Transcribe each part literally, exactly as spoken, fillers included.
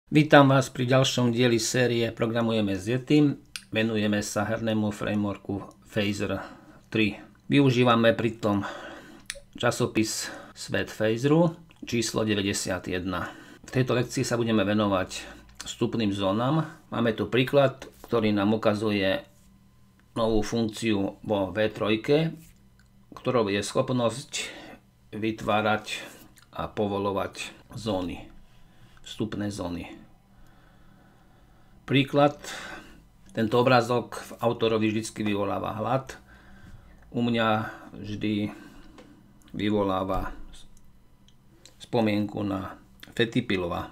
Vítam vás pri ďalšom dieli série Programujeme s Yetim. Venujeme sa hernému frameworku Phaser tri. Využívame pritom časopis Svet Phaseru číslo deväťdesiatjeden. V tejto lekcii sa budeme venovať vstupným zónam. Máme tu príklad, ktorý nám ukazuje novú funkciu vo vé tri, ktorou je schopnosť vytvárať a povolovať zóny. Vstupné zóny. Príklad. Tento obrázok v autorovi vždy vyvoláva hlad. U mňa vždy vyvoláva spomienku na Fetipilova.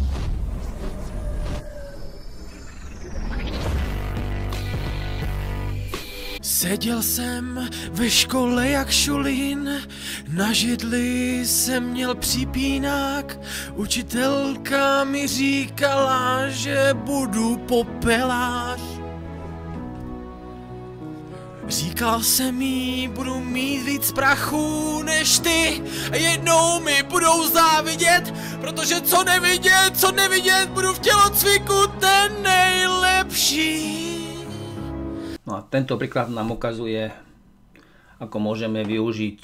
Seděl jsem ve škole jak šulín, na židli jsem měl připínák, učitelka mi říkala, že budu popelář. Říkal jsem jí, budu mít víc prachu než ty a jednou mi budou závidět, protože co nevidět, co nevidět, budu v tělocviku ten nejlepší. No a tento príklad nám ukazuje, ako môžeme využiť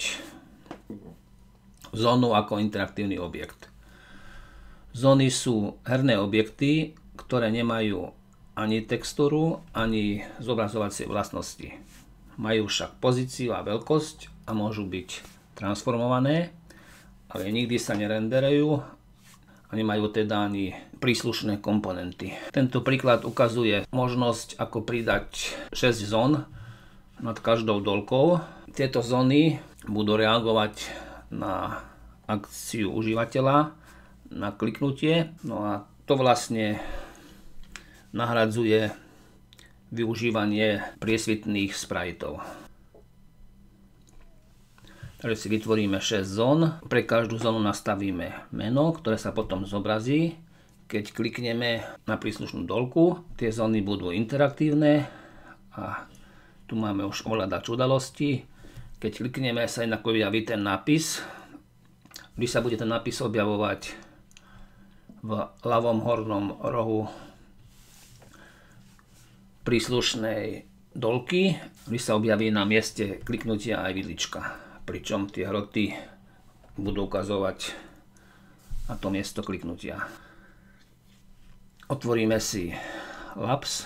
zónu ako interaktívny objekt. Zóny sú herné objekty, ktoré nemajú ani textúru, ani zobrazovacie vlastnosti. Majú však pozíciu a veľkosť a môžu byť transformované, ale nikdy sa nerenderujú a nemajú teda ani príslušné komponenty. Tento príklad ukazuje možnosť, ako pridať šesť zón nad každou doľkou. Tieto zóny budú reagovať na akciu užívateľa, na kliknutie. No a to vlastne nahradzuje využívanie priesvitných spriteov. Takže si vytvoríme šesť zón. Pre každú zónu nastavíme meno, ktoré sa potom zobrazí. Keď klikneme na príslušnú doľku, tie zóny budú interaktívne a tu máme už ovládač udalostí. Keď klikneme, sa inak objaví ten nápis. Vždy sa bude ten nápis objavovať v ľavom hornom rohu príslušnej doľky. Vždy sa objaví na mieste kliknutia aj vidlička, pričom tie hroty budú ukazovať na to miesto kliknutia. Otvoríme si Labs,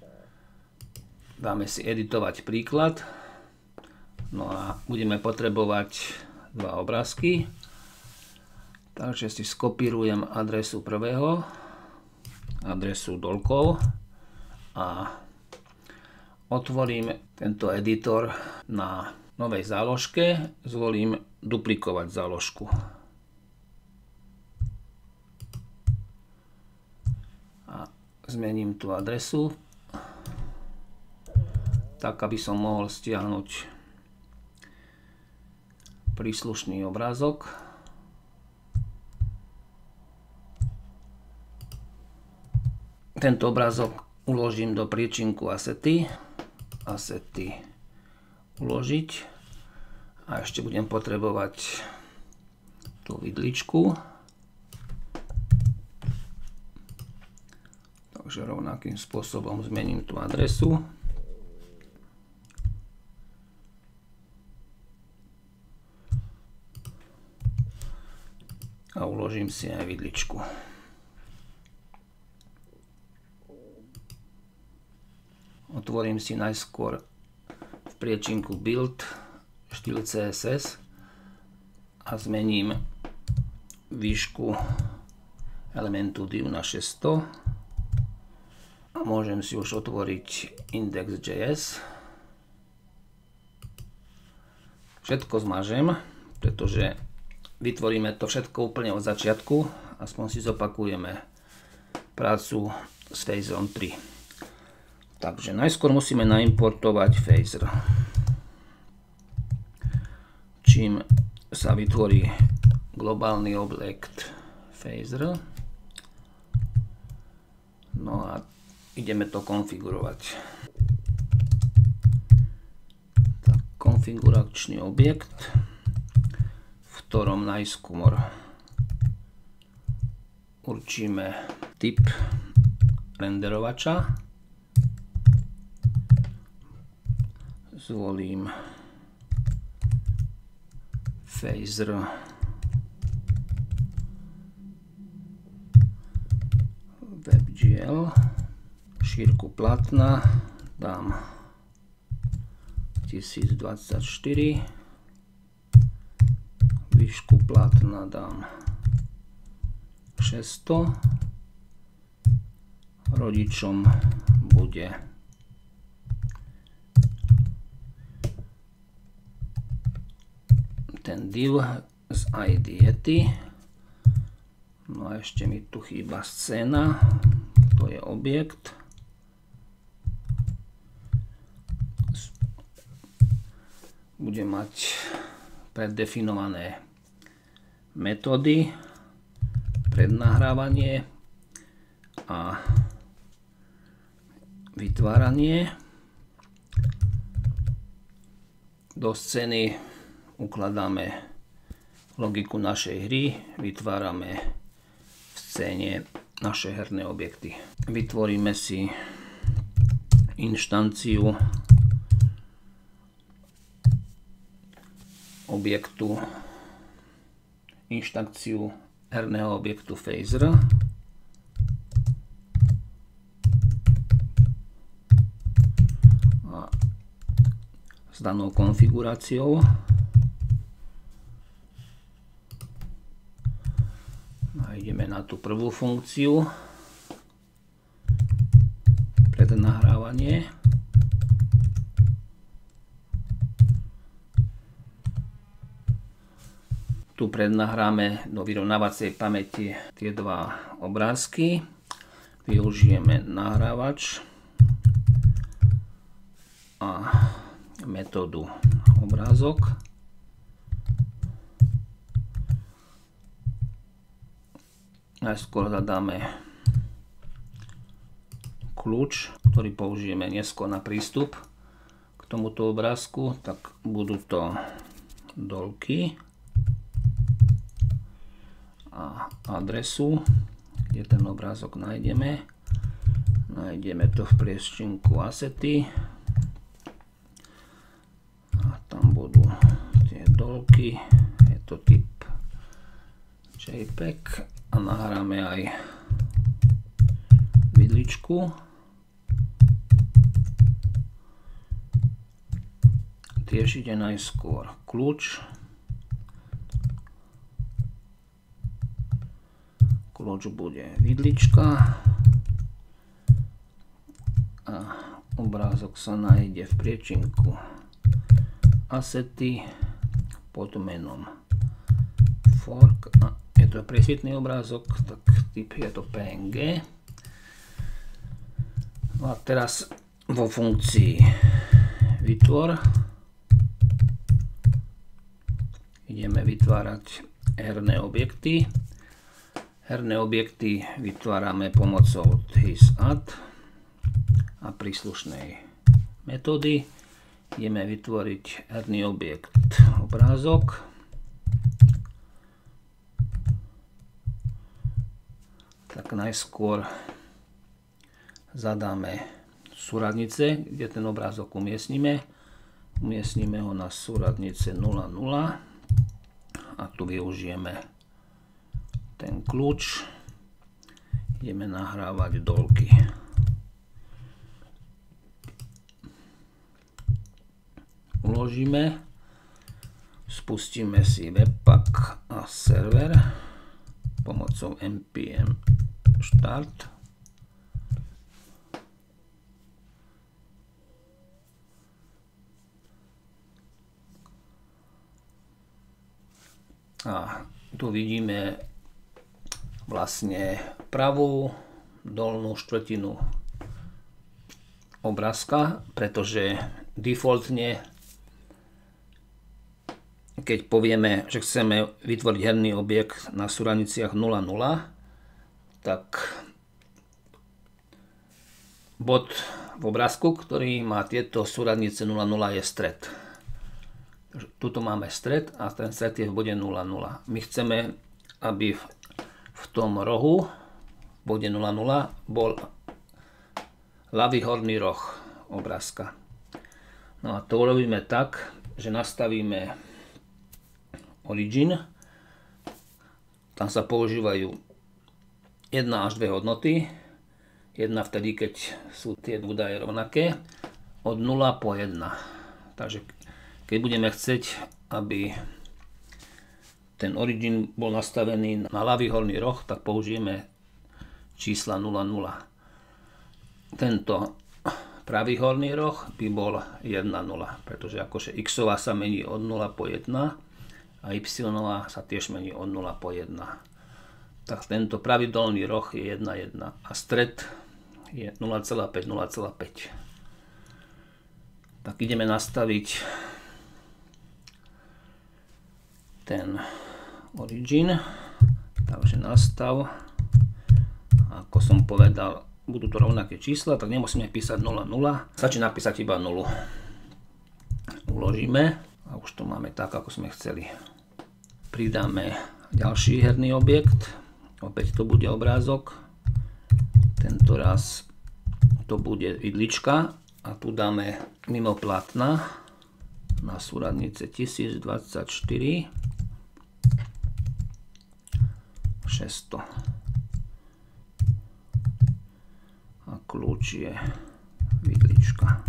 dáme si editovať príklad, no a budeme potrebovať dva obrázky, takže si skopírujem adresu prvého, adresu doľkou a otvorím tento editor na novej záložke, zvolím duplikovať záložku. A zmením tú adresu, tak aby som mohol stiahnuť príslušný obrázok. Tento obrázok uložím do priečinku Asety. Asety uložiť a ešte budem potrebovať tú vidličku, takže rovnakým spôsobom zmením tú adresu a uložím si aj vidličku. Otvorím si najskôr v priečinku Build štýl cé es es a zmením výšku elementu div na šesťsto a môžem si už otvoriť index.js. Všetko zmažem, pretože vytvoríme to všetko úplne od začiatku, aspoň si zopakujeme prácu s Phaserom tri. Takže najskôr musíme naimportovať Phaser. Čím sa vytvorí globálny objekt Phaser. No a ideme to konfigurovať. Tak, konfiguračný objekt, v ktorom najskôr určíme typ renderovača. Zvolím Phaser WebGL, šírku plátna dám tisíc dvadsaťštyri, výšku plátna dám šesťsto, rodičom bude ten div z í dé Yeti. No a ešte mi tu chýba scéna, to je objekt. Bude mať preddefinované metódy, prednahrávanie a vytváranie. Do scény ukladáme logiku našej hry, vytvárame v scéne naše herné objekty. Vytvoríme si inštanciu objektu, inštanciu herného objektu Phaser. A s danou konfiguráciou ideme na tú prvú funkciu, prednahrávanie. Tu prednahráme do vyrovnávacej pamäti tie dva obrázky. Využijeme nahrávač a metódu obrázok. Najskôr zadáme kľúč, ktorý použijeme neskôr na prístup k tomuto obrázku, tak budú to dolky a adresu, kde ten obrázok nájdeme. Nájdeme to v priečinku asety a tam budú tie dolky, je to typ JPEG a nahráme aj vidličku. Tiež ide najskôr kľúč. Kľúč bude vidlička a obrázok sa nájde v priečinku asety pod menom fork. A je to presvitný obrázok, tak typ je to pé en gé. No a teraz vo funkcii vytvor ideme vytvárať herné objekty. Herné objekty vytvárame pomocou thisadd a príslušnej metódy. Ideme vytvoriť herný objekt obrázok. Tak najskôr zadáme súradnice, kde ten obrázok umiestnime. Umiestnime ho na súradnice nula nula a tu využijeme ten kľúč. Ideme nahrávať dolky. Uložíme, spustíme si webpack a server pomocou npm start. A tu vidíme vlastne pravú dolnú štvrtinu obrázka, pretože defaultne, keď povieme, že chceme vytvoriť herný objekt na súradniciach nula nula, tak bod v obrázku, ktorý má tieto súradnice nula nula, je stred. Tuto máme stred a ten stred je v bode nula nula. My chceme, aby v tom rohu v bode nula nula bol ľavý horný roh obrázka. No a to urobíme tak, že nastavíme origin. Tam sa používajú jedna až dve hodnoty. Jedna vtedy, keď sú tie údaje rovnaké, od nula po jedna. Takže keď budeme chcieť, aby ten origin bol nastavený na ľavý horný roh, tak použijeme čísla nula nula. Tento pravý horný roh by bol jedna nula, pretože akože x-ová sa mení od nula po jedna a y-ová sa tiež mení od nula po jedna. Tak tento pravý dolný roh je jedna jedna a stred je nula celá päť nula celá päť. Tak ideme nastaviť ten origin. Takže nastav. Ako som povedal, budú to rovnaké čísla, tak nemusíme písať nula nula. Stačí napísať iba nulu. Uložíme a už to máme tak, ako sme chceli. Pridáme ďalší herný objekt. Opäť to bude obrázok. Tento raz to bude vidlička a tu dáme mimo plátna na súradnice tisíc dvadsaťštyri šesťsto a kľúč je vidlička.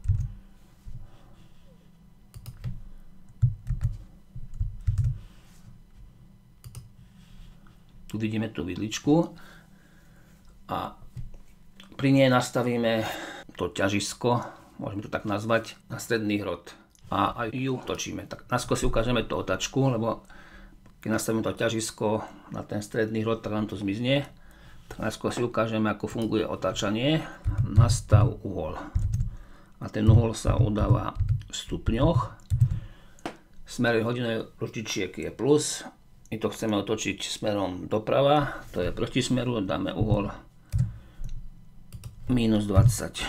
Tu vidíme tú vidličku a pri nej nastavíme to ťažisko, môžeme to tak nazvať, na stredný hrot a aj ju točíme. Tak najskôr si ukážeme tú otačku, lebo keď nastavíme to ťažisko na ten stredný hrot, tak nám to zmizne. Tak najskôr si ukážeme, ako funguje otáčanie. Nastav uhol. A ten uhol sa udáva v stupňoch. Smer hodinovej ruštičiek je plus. My to chceme otočiť smerom doprava, to je proti smeru, dáme uhol mínus dvadsať.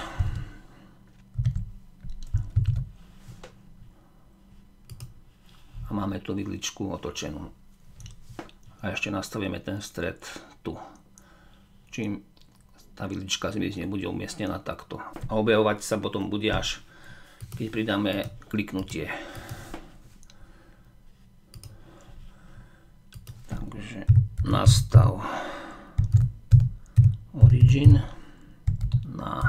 A máme tu vidličku otočenú. A ešte nastavíme ten stred tu. Čím tá vidlička zmizne, bude umiestnená takto. A objavovať sa potom bude až, keď pridáme kliknutie. Takže nastav origin na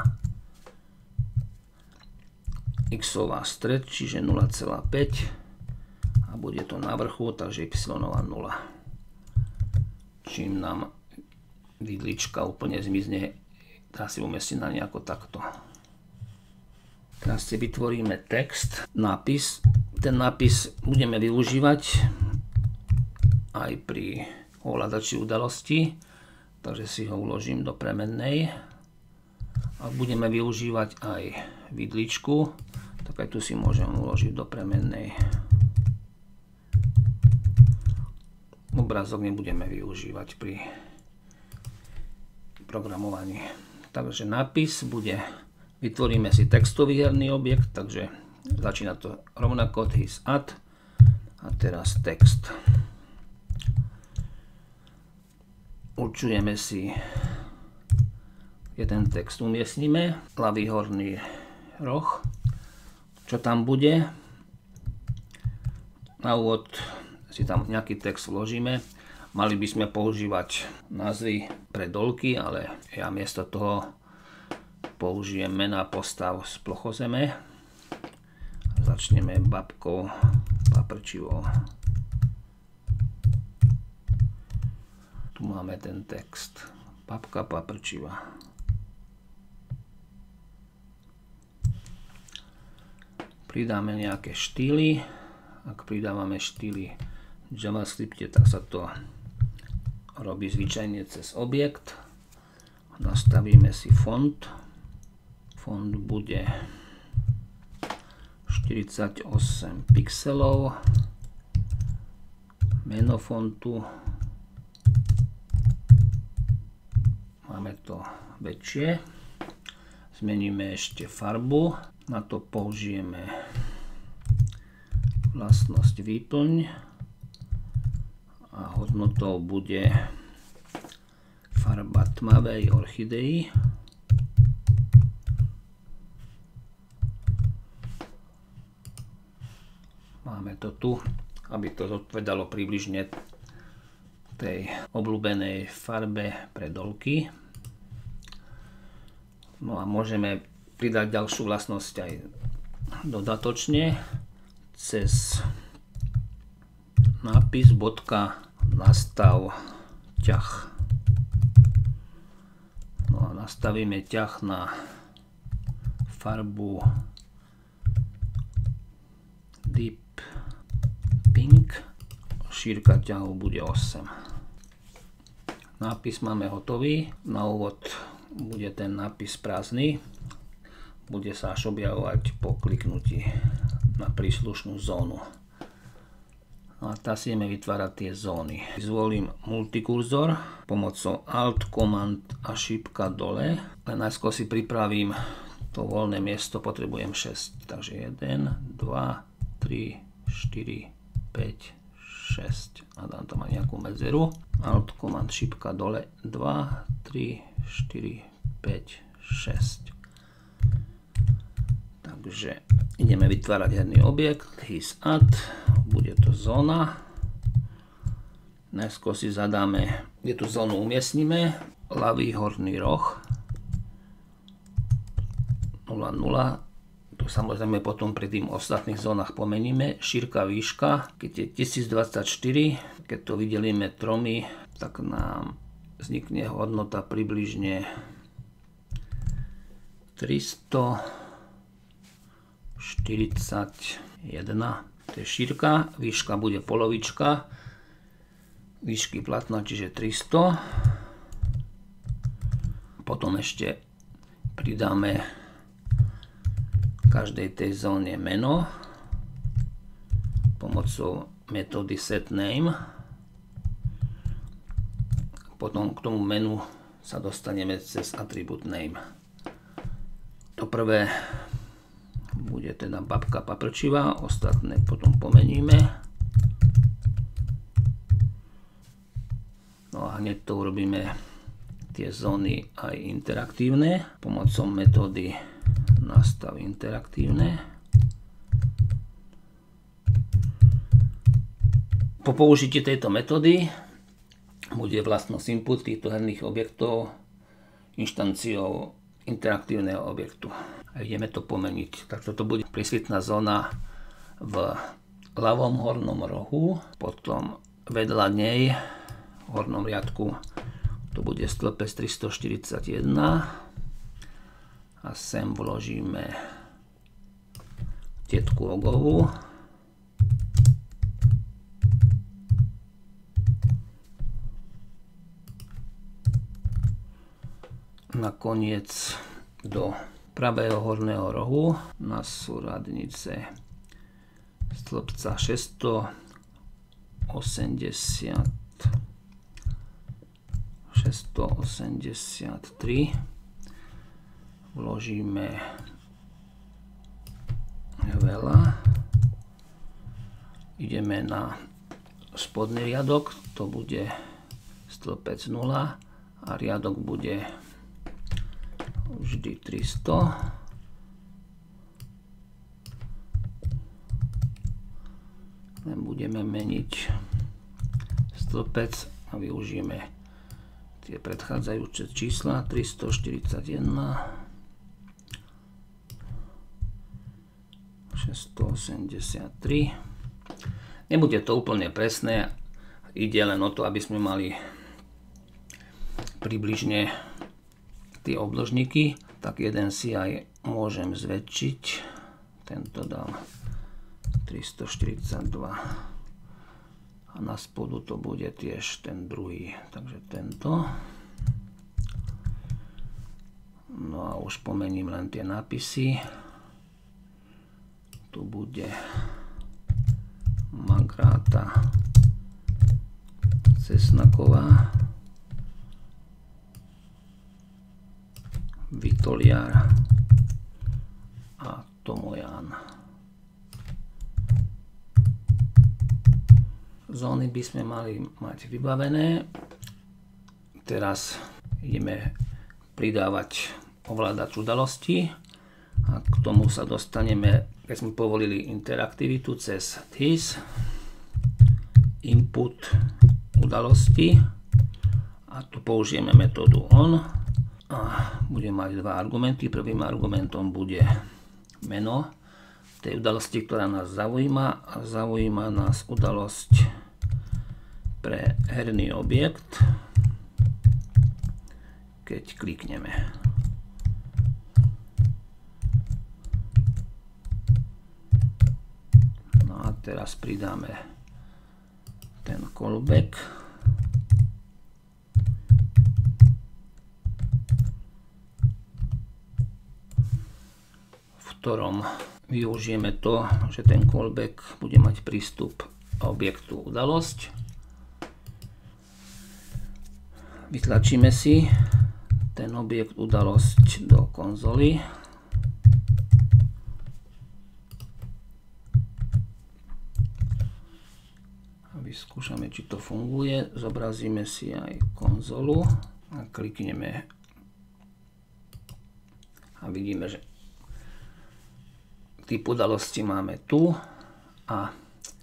x-ová stred, čiže nula celá päť a bude to na vrchu, takže y-ová nula. Čím nám vidlička úplne zmizne, dá si umiestniť na nejako takto. Teraz si vytvoríme text, nápis. Ten nápis budeme využívať aj pri ovládači udalostí, takže si ho uložím do premennej a budeme využívať aj vidličku, tak aj tu si môžem uložiť do premennej. Obrázok nebudeme využívať pri programovaní. Takže nápis bude, vytvoríme si textový herný objekt, takže začína to rovnako his add a teraz text. Určujeme si, kde ten text umiestnime, ľavý horný roh, čo tam bude. Na úvod si tam nejaký text vložíme. Mali by sme používať názvy pre dolky, ale ja miesto toho použijem mená postav z plochozeme. Začneme babkou paprčivou. Tu máme ten text. Babka paprčivá. Pridáme nejaké štýly. Ak pridávame štýly v JavaScripte, tak sa to robí zvyčajne cez objekt. Nastavíme si font. Font bude štyridsaťosem pixelov. Meno fontu máme to väčšie. Zmeníme ešte farbu. Na to použijeme vlastnosť výplň a hodnotou bude farba tmavej orchidei. Máme to tu, aby to zodpovedalo približne tej obľúbenej farbe pre dolky. No a môžeme pridať ďalšiu vlastnosť aj dodatočne cez nápis bodka nastav ťah. No a nastavíme ťah na farbu Deep Pink. Šírka ťahu bude osem. Nápis máme hotový. Na úvod bude ten nápis prázdny. Bude sa až objavovať po kliknutí na príslušnú zónu. A teraz ideme vytvárať tie zóny. Zvolím multikurzor pomocou Alt, Command a šípka dole. Len najskôr si pripravím to voľné miesto, potrebujem šesť. Takže jeden, dva, tri, štyri, päť, šesť. A dám tam aj nejakú medzeru. Alt, Command, šípka dole. dva, tri, štyri, päť, šesť. Takže ideme vytvárať herný objekt. His add. Bude to zóna. Najskôr si zadáme, kde tú zónu umiestnime. Ľavý horný roh. nula, nula. Tu samozrejme potom pri tým ostatných zónach pomeníme. Šírka, výška. Keď je tisícdvadsaťštyri, keď to vydelíme tromi, tak nám vznikne hodnota približne tristoštyridsaťjeden. To je šírka, výška bude polovička výšky platna, čiže tristo. Potom ešte pridáme každej tej zóne meno pomocou metódy setName. Potom k tomu menu sa dostaneme cez atribút name. To prvé bude teda babka paprčivá, ostatné potom pomeníme. No a hneď to urobíme tie zóny aj interaktívne pomocou metódy nastav interaktívne. Po použití tejto metódy bude vlastnosť input týchto herných objektov inštanciou interaktívneho objektu. A ideme to pomeniť. Tak toto bude prísvitná zóna v ľavom hornom rohu, potom vedľa nej v hornom riadku to bude stĺpec tristoštyridsaťjeden a sem vložíme tetku ogovu. Nakoniec do pravého horného rohu na súradnice stĺpca šesťstoosemdesiat, šesťstoosemdesiattri vložíme veľa. Ideme na spodný riadok, to bude stĺpec nula a riadok bude vždy tristo. Len budeme meniť stĺpec a využijeme tie predchádzajúce čísla tristoštyridsaťjeden, šesťstoosemdesiattri. Nebude to úplne presné, ide len o to, aby sme mali približne tie obdĺžniky, tak jeden si aj môžem zväčšiť. Tento dám tristoštyridsaťdva a na spodu to bude tiež ten druhý, takže tento. No a už pomením len tie nápisy. Tu bude Magráta Cesnaková, Vitoliar a Tomojan. Zóny by sme mali mať vybavené. Teraz ideme pridávať ovládač udalostí a k tomu sa dostaneme, keď sme povolili interaktivitu cez this, input udalosti a tu použijeme metódu on a budeme mať dva argumenty. Prvým argumentom bude meno tej udalosti, ktorá nás zaujíma, a zaujíma nás udalosť pre herný objekt, keď klikneme. No a teraz pridáme ten callback. V ktorom využijeme to, že ten callback bude mať prístup k objektu udalosť. Vytlačíme si ten objekt udalosť do konzoly. Vyskúšame, či to funguje. Zobrazíme si aj konzolu a klikneme a vidíme, že typ udalosti máme tu a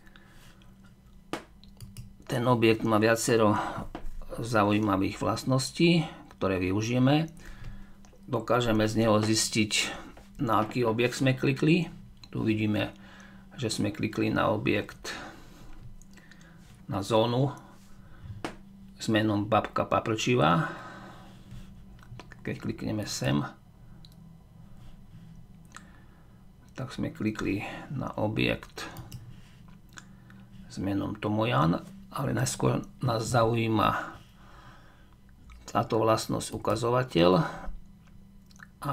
ten objekt má viacero zaujímavých vlastností, ktoré využijeme. Dokážeme z neho zistiť, na aký objekt sme klikli. Tu vidíme, že sme klikli na objekt, na zónu s menom babka paprčivá. Keď klikneme sem, tak sme klikli na objekt s menom Tomojan, ale najskôr nás zaujíma táto vlastnosť ukazovateľ a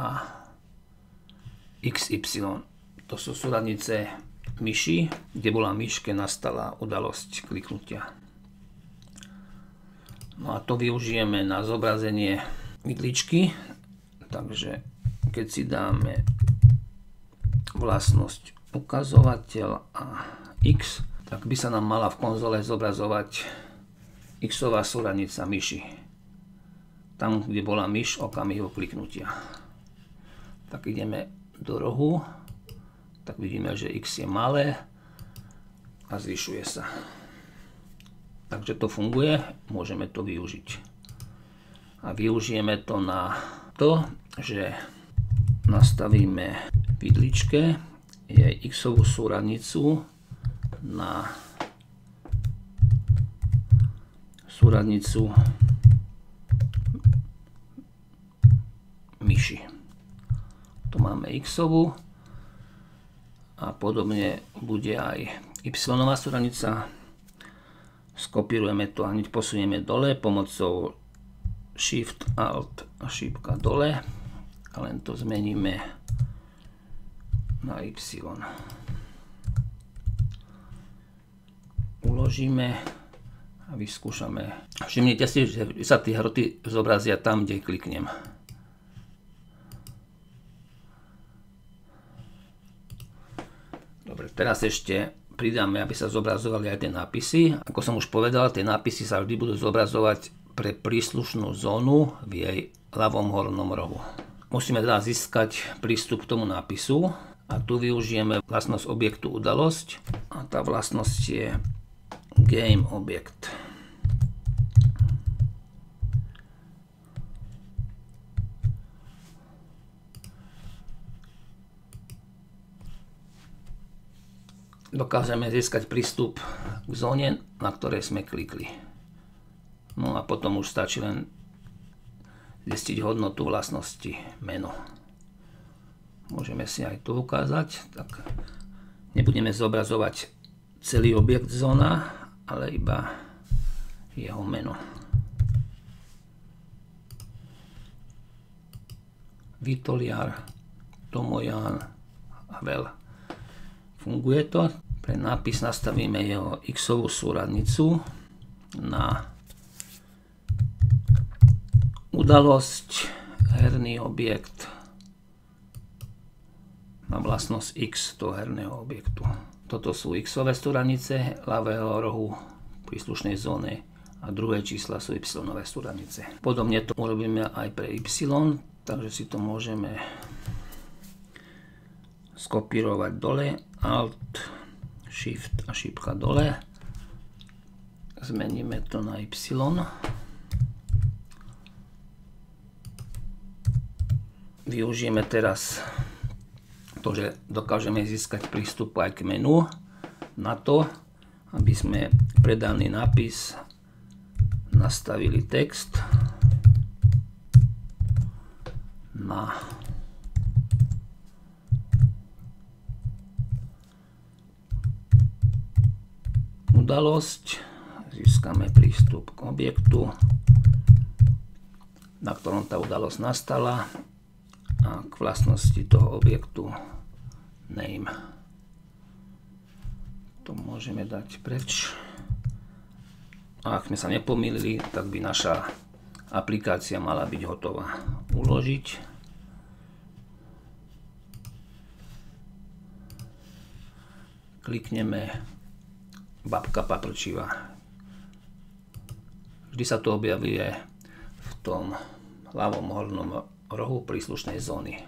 iks ypsilon. To sú súradnice myši, kde bola myš, keď nastala udalosť kliknutia. No a to využijeme na zobrazenie vidličky, takže keď si dáme vlastnosť ukazovateľ a x, tak by sa nám mala v konzole zobrazovať x-ová súradnica myši. Tam, kde bola myš okamihu kliknutia. Tak ideme do rohu, tak vidíme, že x je malé a zvyšuje sa. Takže to funguje, môžeme to využiť. A využijeme to na to, že nastavíme vidličke jej x-ovú súradnicu na súradnicu myši. Tu máme x-ovú a podobne bude aj y-ová súradnica. Skopírujeme to a hneď posunieme dole pomocou Shift Alt a šípka dole a len to zmeníme na y. Uložíme a vyskúšame. Všimnite si, že sa tie hroty zobrazia tam, kde kliknem. Dobre, teraz ešte pridáme, aby sa zobrazovali aj tie nápisy. Ako som už povedal, tie nápisy sa vždy budú zobrazovať pre príslušnú zónu v jej ľavom hornom rohu. Musíme teda získať prístup k tomu nápisu a tu využijeme vlastnosť objektu udalosť a tá vlastnosť je game object. Dokážeme získať prístup k zóne, na ktorej sme klikli. No a potom už stačí len zistiť hodnotu vlastnosti meno. Môžeme si aj tu ukázať. Tak nebudeme zobrazovať celý objekt zóna, ale iba jeho meno. Vitoliar, Tomojan a Vel. Funguje to. Pre nápis nastavíme jeho x-ovú súradnicu na udalosť, herný objekt, na vlastnosť x toho herného objektu. Toto sú x-ové súradnice ľavého rohu príslušnej zóny a a druhé čísla sú y-nové súradnice. Podobne to urobíme aj pre y, takže si to môžeme skopírovať dole, alt, shift a šípka dole. Zmeníme to na y. Využijeme teraz to, že dokážeme získať prístup aj k menu na to, aby sme pre daný nápis nastavili text na udalosť. Získame prístup k objektu, na ktorom tá udalosť nastala, a k vlastnosti toho objektu name. To môžeme dať preč. A ak sme sa nepomýlili, tak by naša aplikácia mala byť hotová. Uložiť. Klikneme babka paprčivá. Vždy sa to objavuje v tom ľavom hornom rohu príslušnej zóny.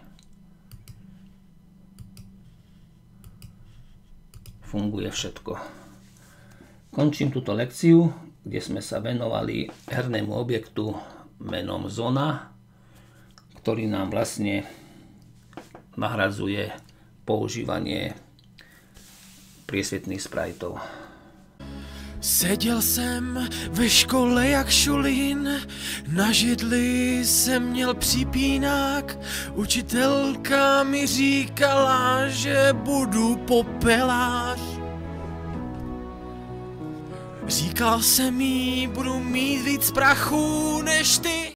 Funguje všetko. Končím túto lekciu, kde sme sa venovali hernému objektu menom zóna, ktorý nám vlastne nahradzuje používanie priesvitných spriteov. Seděl jsem ve škole jak šulín, na židli jsem měl připínák, učitelka mi říkala, že budu popelář. Říkal jsem jí, budu mít víc prachu než ty.